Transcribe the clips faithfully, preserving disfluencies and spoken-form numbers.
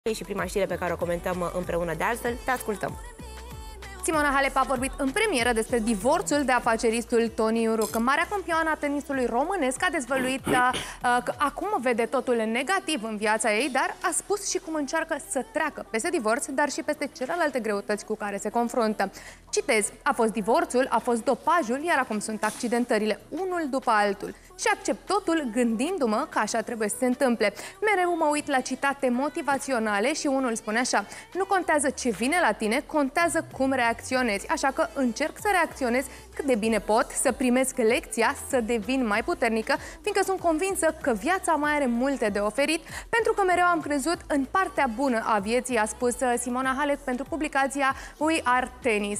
și prima știre pe care o comentăm împreună de altfel. Te ascultăm. Simona Halep a vorbit în premieră despre divorțul de afaceristul Toni Iuruc. Marea campioană a tenisului românesc a dezvăluit uh, că acum vede totul negativ în viața ei, dar a spus și cum încearcă să treacă peste divorț, dar și peste celelalte greutăți cu care se confruntă. Citez, a fost divorțul, a fost dopajul, iar acum sunt accidentările, unul după altul. Și accept totul gândindu-mă că așa trebuie să se întâmple. Mereu mă uit la citate motivaționale și unul spune așa: nu contează ce vine la tine, contează cum reacționezi. Așa că încerc să reacționez cât de bine pot, să primesc lecția, să devin mai puternică, fiindcă sunt convinsă că viața mai are multe de oferit, pentru că mereu am crezut în partea bună a vieții, a spus Simona Halep pentru publicația We Are Tennis.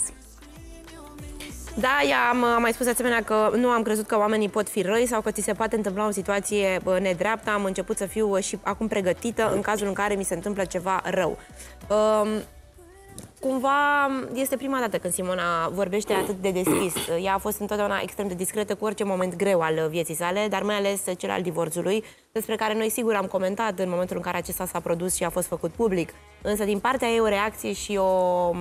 Da, ea am, am mai spus de asemenea că nu am crezut că oamenii pot fi răi sau că ți se poate întâmpla o situație nedreaptă. Am început să fiu și acum pregătită în cazul în care mi se întâmplă ceva rău. Um, cumva este prima dată când Simona vorbește atât de deschis. Ea a fost întotdeauna extrem de discretă cu orice moment greu al vieții sale, dar mai ales cel al divorțului, despre care noi sigur am comentat în momentul în care acesta s-a produs și a fost făcut public. Însă din partea ei o reacție și o...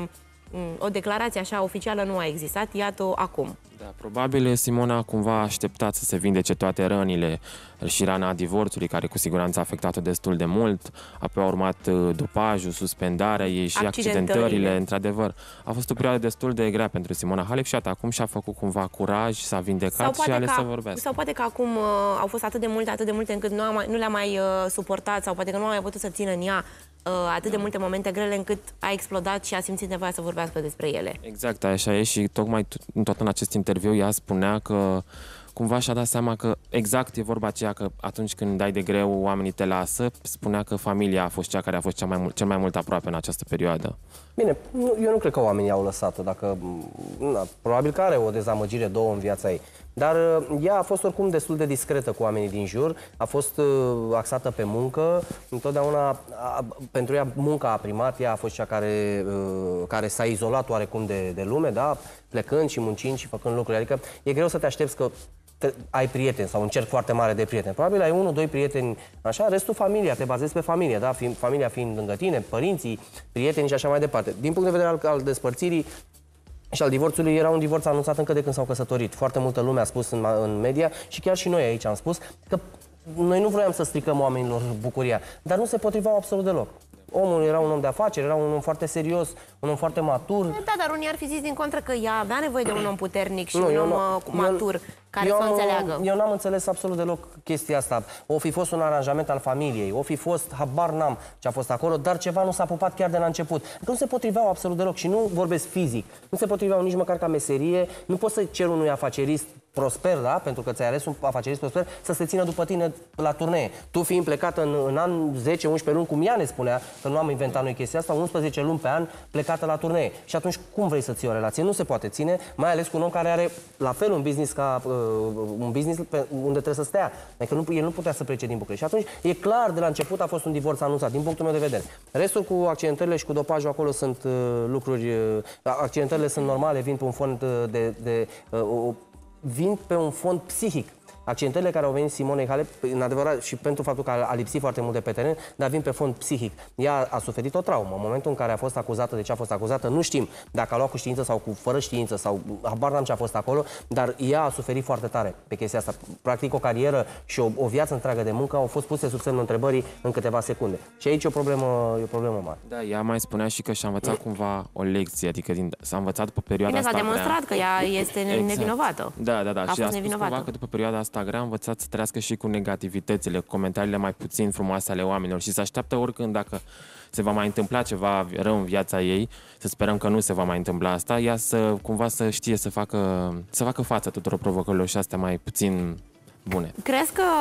o declarație așa oficială nu a existat, iată acum. Da, probabil Simona cumva a așteptat să se vindece toate rănile și rana divorțului, care cu siguranță a afectat-o destul de mult. Apoi a urmat dopajul, suspendarea ei și accidentările. Într-adevăr, a fost o perioadă destul de grea pentru Simona Halep și acum și-a făcut cumva curaj, s-a vindecat și a ales să vorbească. Sau poate că acum uh, au fost atât de multe, atât de multe încât nu, mai, nu le-a mai uh, suportat, sau poate că nu a mai putut să țină în ea uh, atât de multe momente grele încât a explodat și a simțit nevoia să vorbească despre ele. Exact, așa e și tocmai tot în acest interviu ea spunea că cumva și-a dat seama că exact e vorba aceea că atunci când dai de greu oamenii te lasă. Spunea că familia a fost cea care a fost cea mai mult, cel mai mult aproape în această perioadă. Bine, eu nu cred că oamenii au lăsat-o, dacă na, probabil că are o dezamăgire, două în viața ei. Dar ea a fost oricum destul de discretă cu oamenii din jur, a fost uh, axată pe muncă, întotdeauna a, pentru ea munca a primat, ea a fost cea care, uh, care s-a izolat oarecum de, de lume, da? Plecând și muncind și făcând lucruri, adică e greu să te aștepți că te, ai prieteni sau un cerc foarte mare de prieteni. Probabil ai unul, doi prieteni, așa, restul familia, te bazezi pe familie, da? Fiind, familia fiind lângă tine, părinții, prietenii și așa mai departe. Din punct de vedere al, al despărțirii și al divorțului, era un divorț anunțat încă de când s-au căsătorit. Foarte multă lume a spus în, în media și chiar și noi aici am spus că noi nu vroiam să stricăm oamenilor bucuria, dar nu se potriveau absolut deloc. Omul era un om de afaceri, era un om foarte serios, un om foarte matur. Da, dar unii ar fi zis din contră că ea avea nevoie de un om puternic și nu, un om nu, matur eu, care eu să am, o înțeleagă. Eu n-am înțeles absolut deloc chestia asta. O fi fost un aranjament al familiei, o fi fost, habar n-am ce a fost acolo, dar ceva nu s-a pupat chiar de la început. Că nu se potriveau absolut deloc și nu vorbesc fizic. Nu se potriveau nici măcar ca meserie. Nu poți să ceri unui afacerist prosper, da? Pentru că ți-ai ales un afacerist prosper, să se țină după tine la turnee. Tu fiind plecată în, în an zece unsprezece luni, cum ea ne spunea, că nu am inventat noi chestia asta, unsprezece luni pe an plecată la turnee. Și atunci cum vrei să ții o relație? Nu se poate ține, mai ales cu un om care are la fel un business ca uh, un business pe, unde trebuie să stea. Adică nu, el nu putea să plece din București. Și atunci e clar, de la început a fost un divorț anunțat, din punctul meu de vedere. Restul cu accidentările și cu dopajul acolo sunt uh, lucruri, uh, accidentările sunt normale, vin pe un fond de, de uh, vin pe un fond psihic. Accidentările care au venit Simonei Halep, în adevărat, și pentru faptul că a lipsit foarte mult de pe teren, dar vin pe fond psihic. Ea a suferit o traumă. În momentul în care a fost acuzată de ce a fost acuzată, nu știm dacă a luat cu știință sau cu fără știință, sau habar n-am ce a fost acolo, dar ea a suferit foarte tare pe chestia asta. Practic o carieră și o, o viață întreagă de muncă au fost puse sub semnul întrebării în câteva secunde. Și aici e o problemă, e o problemă mare. Da, ea mai spunea și că și-a învățat cumva o lecție, adică s-a învățat după perioada Bine, asta. s-a demonstrat că ea este exact. nevinovată. Da, da, da. A și a spus nevinovată. cumva că după perioada asta grea a învățat să trăiască și cu negativitățile, cu comentariile mai puțin frumoase ale oamenilor și să așteaptă oricând dacă se va mai întâmpla ceva rău în viața ei, să sperăm că nu se va mai întâmpla asta, ea să cumva să știe să facă, să facă față tuturor provocărilor și astea mai puțin bune. Crezi că...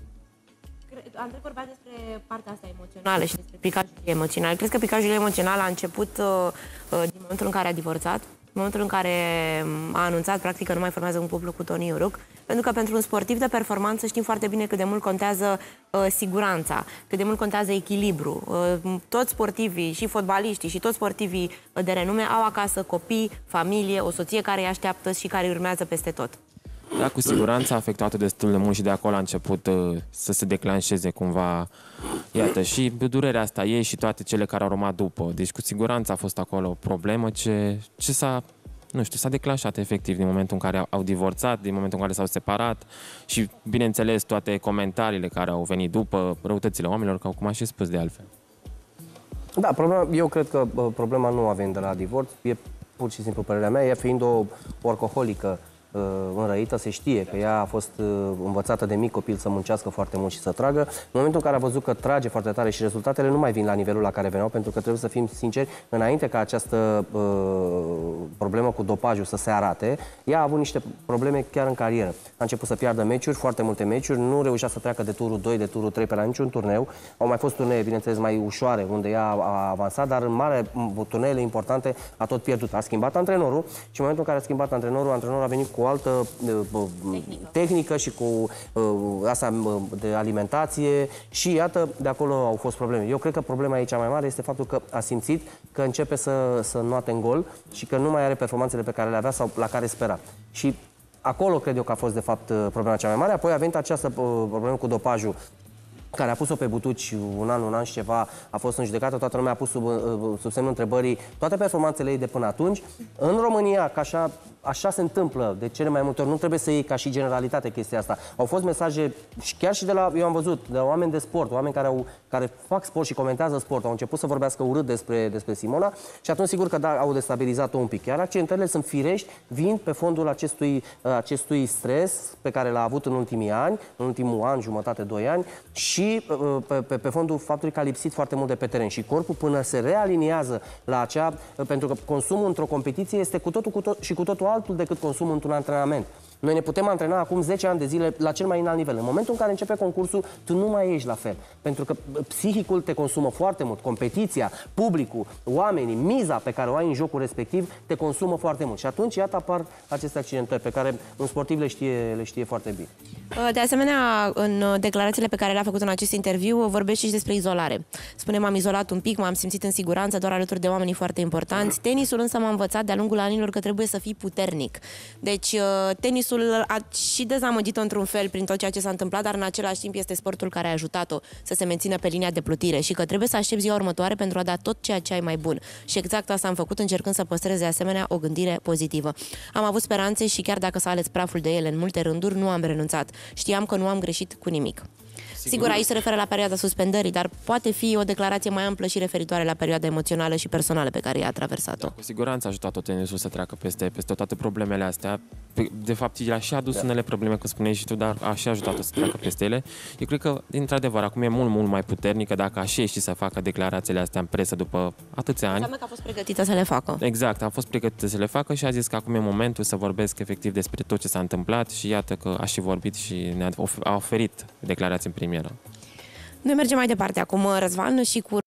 Andrei vorbea despre partea asta emoțională și despre picajul emoțional. Crezi că picajul emoțional a început uh, din momentul în care a divorțat? În momentul în care a anunțat, practic, că nu mai formează un cuplu cu Toni Iuruc, pentru că pentru un sportiv de performanță știm foarte bine cât de mult contează uh, siguranța, cât de mult contează echilibru. Uh, toți sportivii, și fotbaliștii, și toți sportivii de renume au acasă copii, familie, o soție care îi așteaptă și care îi urmează peste tot. Da, cu siguranță a afectat-o destul de mult și de acolo a început uh, să se declanșeze cumva, iată, și durerea asta ei și toate cele care au urmat după. Deci cu siguranță a fost acolo o problemă ce, ce s-a, nu știu, s-a declanșat efectiv din momentul în care au, au divorțat, din momentul în care s-au separat și, bineînțeles, toate comentariile care au venit după, răutățile oamenilor, ca cum a și spus de altfel. Da, problema, eu cred că uh, problema nu a venit de la divorț, e pur și simplu părerea mea, ea fiind o workaholică uh, înrăită, se știe că ea a fost uh, învățată de mic copil să muncească foarte mult și să tragă. În momentul în care a văzut că trage foarte tare și rezultatele nu mai vin la nivelul la care veneau, pentru că trebuie să fim sinceri, înainte ca această uh, problemă cu dopajul să se arate, ea a avut niște probleme chiar în carieră. A început să piardă meciuri, foarte multe meciuri, nu reușea să treacă de turul doi, de turul trei pe la niciun turneu. Au mai fost turnee, bineînțeles, mai ușoare, unde ea a avansat, dar în mare turneele importante a tot pierdut. A schimbat antrenorul și în momentul în care a schimbat antrenorul, antrenorul a venit cu o altă uh, tehnică. tehnică și cu uh, asta de alimentație și iată, de acolo au fost probleme. Eu cred că problema aici mai mare este faptul că a simțit că începe să, să nuate în gol și că nu mai are performanțele pe care le avea sau la care spera. Și acolo cred eu că a fost, de fapt, problema cea mai mare. Apoi a venit această problemă cu dopajul, care a pus-o pe butuci un an, un an și ceva, a fost în judecată, toată lumea a pus sub, sub semnul întrebării toate performanțele ei de până atunci. În România, că așa, așa se întâmplă de cele mai multe ori, nu trebuie să iei ca și generalitate chestia asta. Au fost mesaje, chiar și de la, eu am văzut, de la oameni de sport, oameni care, au, care fac sport și comentează sport, au început să vorbească urât despre, despre Simona și atunci sigur că da, au destabilizat-o un pic. Iar accidentările sunt firești, vin pe fondul acestui, acestui stres pe care l-a avut în ultimii ani, în ultimul an, jumătate, doi ani, și Pe, pe, pe fondul faptului că a lipsit foarte mult de pe teren și corpul până se realiniază la acea, pentru că consumul într-o competiție este cu totul cu tot, și cu totul altul decât consumul într-un antrenament. Noi ne putem antrena acum zece ani de zile la cel mai înalt nivel. În momentul în care începe concursul, tu nu mai ești la fel. Pentru că psihicul te consumă foarte mult. Competiția, publicul, oamenii, miza pe care o ai în jocul respectiv te consumă foarte mult. Și atunci, iată, apar aceste accidentări pe care un sportiv le știe, le știe foarte bine. De asemenea, în declarațiile pe care le-a făcut în acest interviu, vorbește și despre izolare. Spune, m-am izolat un pic, m-am simțit în siguranță, doar alături de oamenii foarte importanți. Tenisul însă m-a învățat de-a lungul anilor că trebuie să fii puternic. Deci, tenisul a și dezamăgit-o într-un fel prin tot ceea ce s-a întâmplat, dar în același timp este sportul care a ajutat-o să se mențină pe linia de plutire și că trebuie să aștepți ziua următoare pentru a da tot ceea ce ai mai bun. Și exact asta am făcut, încercând să păstrez de asemenea o gândire pozitivă. Am avut speranțe și chiar dacă s-a ales praful de ele în multe rânduri, nu am renunțat. Știam că nu am greșit cu nimic. Sigur, Sigur aici se referă la perioada suspendării, dar poate fi o declarație mai amplă și referitoare la perioada emoțională și personală pe care i-a traversat-o. Da, cu siguranță a ajutat-o tenisul să treacă peste, peste toate problemele astea. De fapt, el a și adus da. unele probleme, cum spuneai și tu, dar a și ajutat-o să treacă peste ele. Eu cred că, într-adevăr, acum e mult, mult mai puternică dacă a și ieșit să facă declarațiile astea în presă după atâția ani. Înseamnă că a fost pregătită să le facă. Exact, a fost pregătită să le facă și a zis că acum e momentul să vorbesc efectiv despre tot ce s-a întâmplat și iată că a și vorbit și ne-a oferit declarații în premieră. Noi mergem mai departe acum, Răzvan, și cu